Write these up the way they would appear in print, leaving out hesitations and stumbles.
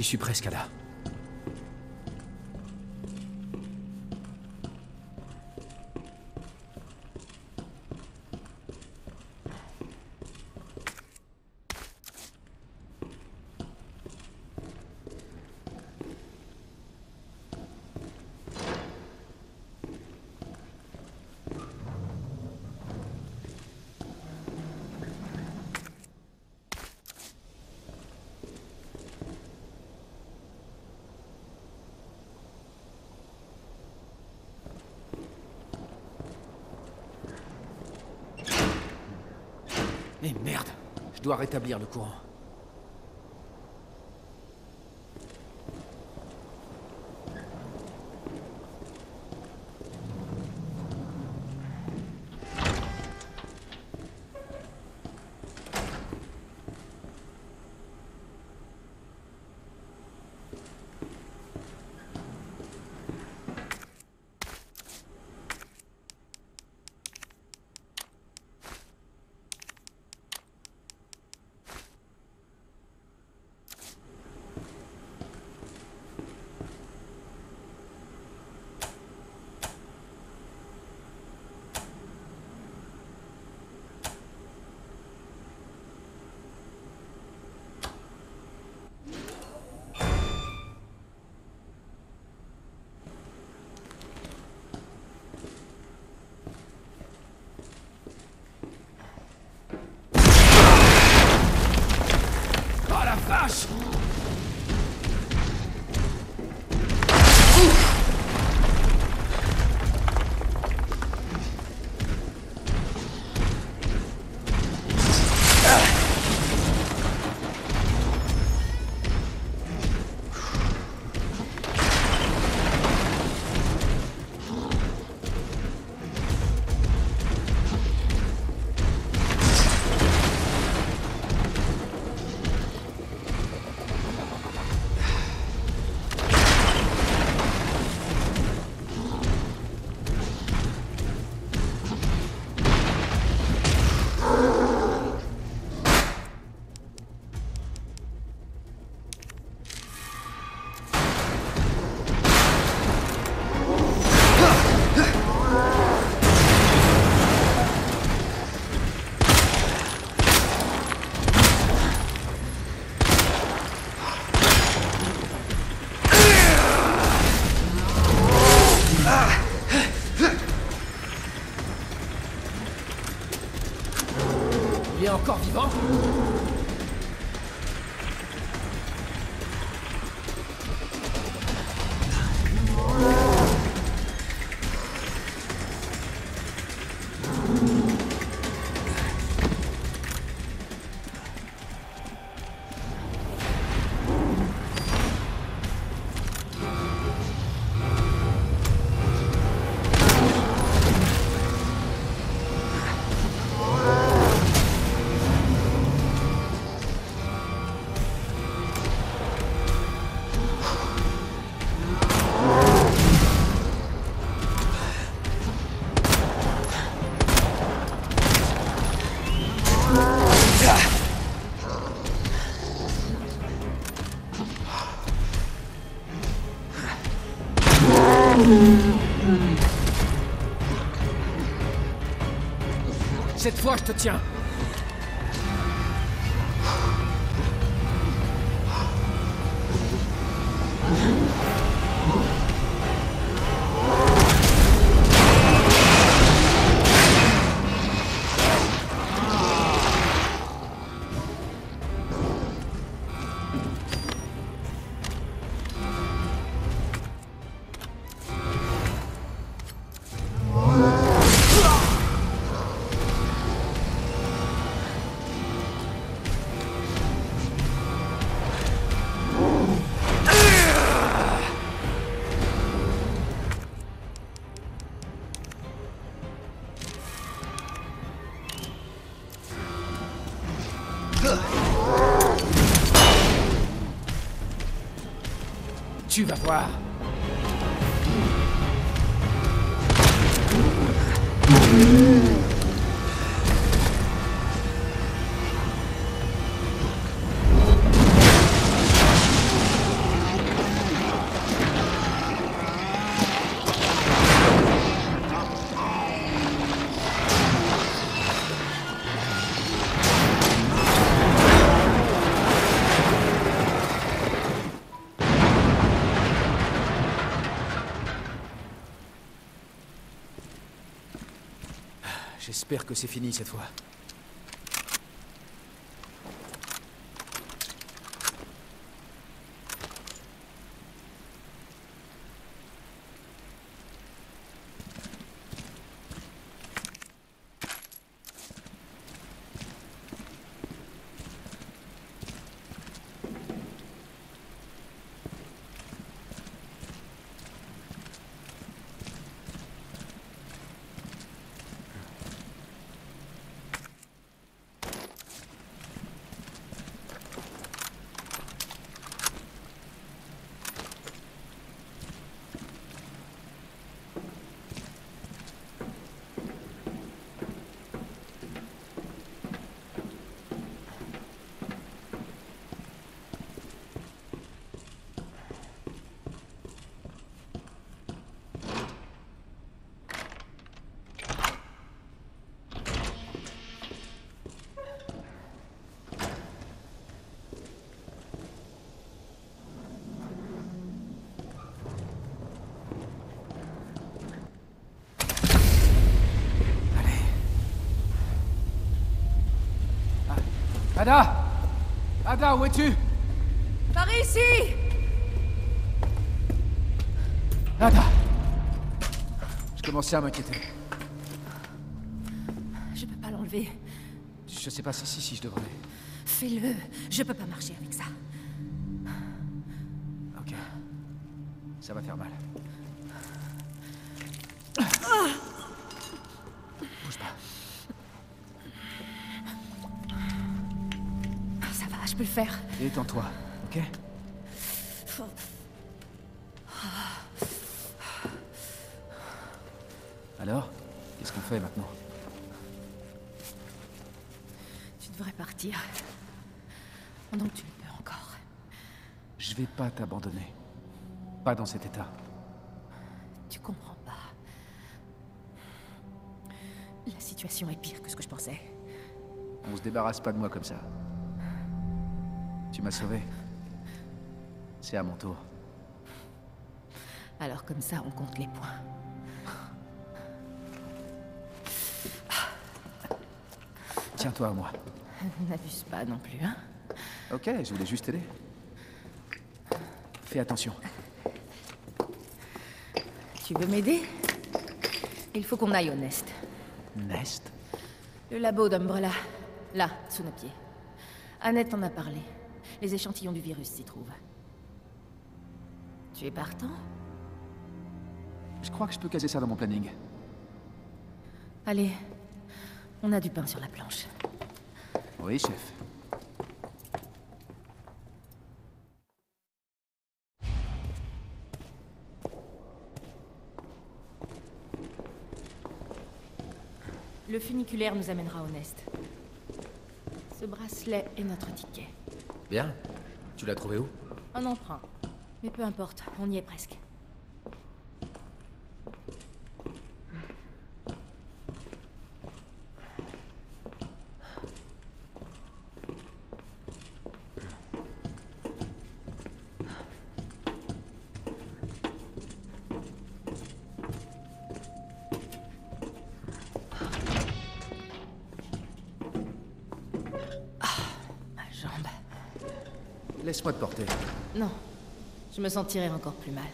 suis presque là. Mais merde, je dois rétablir le courant. Il est encore vivant? Cette fois, je te tiens. Tu vas voir. J'espère que c'est fini cette fois. Ada! Ada, où es-tu? Par ici! Ada! Je commençais à m'inquiéter. Je peux pas l'enlever. Je sais pas si je devrais. Fais-le. Je peux pas marcher avec ça. Ok. Ça va faire mal. Bouge pas. Ça va, je peux le faire. Détends-toi, ok? Alors? Qu'est-ce qu'on fait maintenant? Tu devrais partir. Pendant que tu le peux encore. Je vais pas t'abandonner. Pas dans cet état. Tu comprends pas. La situation est pire que ce que je pensais. On se débarrasse pas de moi comme ça. Tu m'as sauvé. C'est à mon tour. Alors comme ça, on compte les points. Tiens-toi à moi. N'abuse pas non plus, hein? Ok, je voulais juste t'aider. Fais attention. Tu veux m'aider? Il faut qu'on aille au Nest. Nest? Le labo d'Umbrella. Là, sous nos pieds. Annette en a parlé. Les échantillons du virus s'y trouvent. Tu es partant? Je crois que je peux caser ça dans mon planning. Allez, on a du pain sur la planche. Oui, chef. Le funiculaire nous amènera au Nest. Ce bracelet est notre ticket. Bien. Tu l'as trouvé où? Un emprunt. Mais peu importe, on y est presque. Laisse-moi te porter. Non, je me sentirais encore plus mal.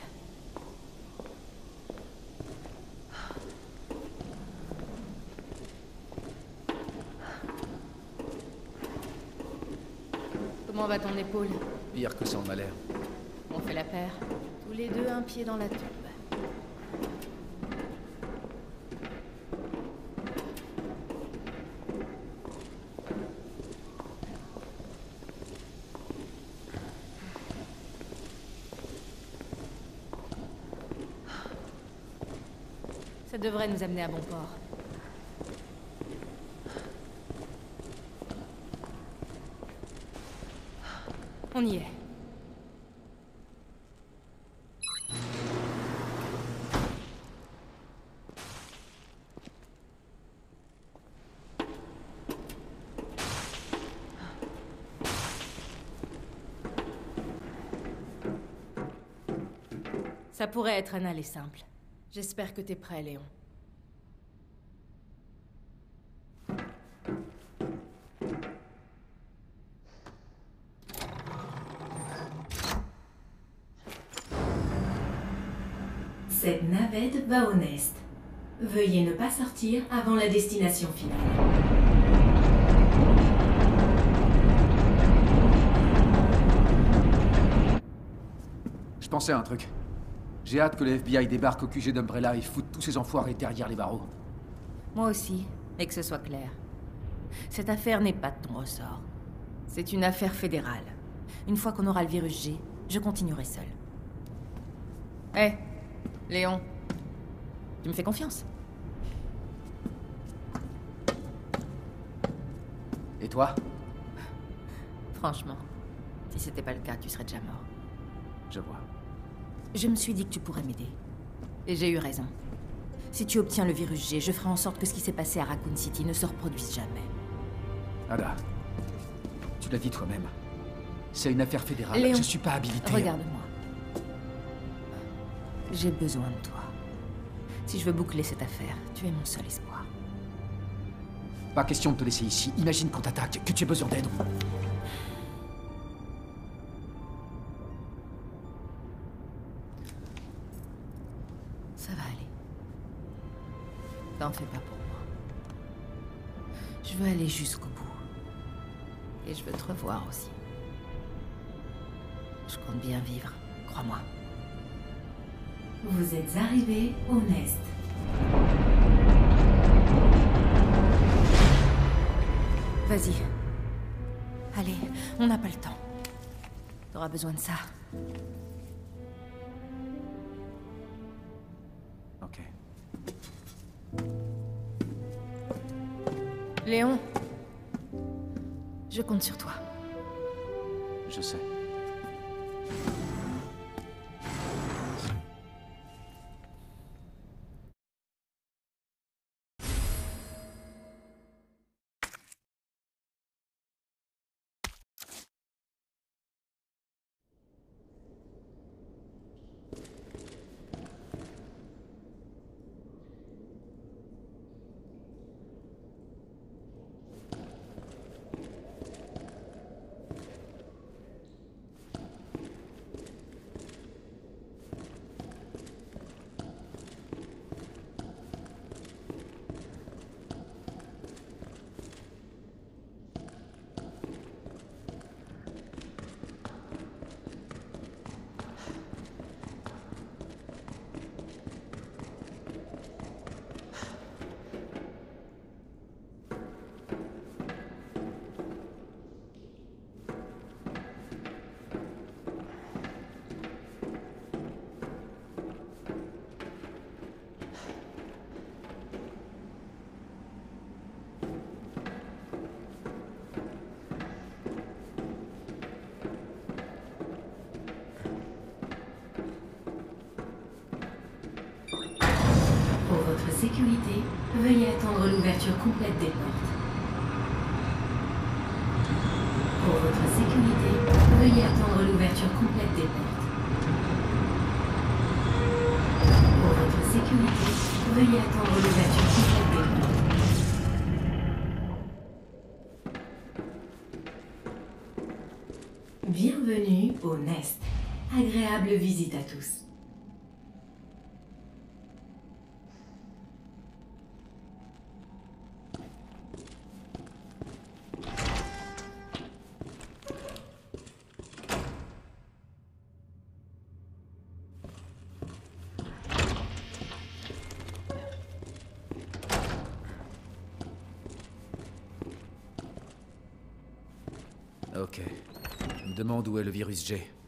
Comment va ton épaule? Pire que ça en a l'air. On fait la paire. Tous les deux un pied dans la tombe. Ça devrait nous amener à bon port. On y est. Ça pourrait être un aller simple. J'espère que t'es prêt, Léon. Cette navette va au Nest. Veuillez ne pas sortir avant la destination finale. Je pensais à un truc. J'ai hâte que le FBI débarque au QG d'Umbrella et foute tous ces enfoirés derrière les barreaux. Moi aussi, et que ce soit clair. Cette affaire n'est pas de ton ressort. C'est une affaire fédérale. Une fois qu'on aura le virus G, je continuerai seul. Hé, Léon. Tu me fais confiance? Et toi? Franchement, si c'était pas le cas, tu serais déjà mort. Je vois. Je me suis dit que tu pourrais m'aider. Et j'ai eu raison. Si tu obtiens le virus G, je ferai en sorte que ce qui s'est passé à Raccoon City ne se reproduise jamais. Ada, tu l'as dit toi-même. C'est une affaire fédérale. Léon, je suis pas habilité. Regarde-moi. J'ai besoin de toi. Si je veux boucler cette affaire, tu es mon seul espoir. Pas question de te laisser ici. Imagine qu'on t'attaque, que tu aies besoin d'aide. Ça va aller. T'en fais pas pour moi. Je veux aller jusqu'au bout. Et je veux te revoir aussi. Je compte bien vivre, crois-moi. Vous êtes arrivé au Nest. Vas-y. Allez, on n'a pas le temps. T'auras besoin de ça. Ok. Léon. Je compte sur toi. Je sais. Pour votre sécurité, veuillez attendre l'ouverture complète des portes. Pour votre sécurité, veuillez attendre l'ouverture complète des portes. Pour votre sécurité, veuillez attendre l'ouverture complète des portes. Bienvenue au Nest. Agréable visite à tous. Ok. Je me demande où est le virus G.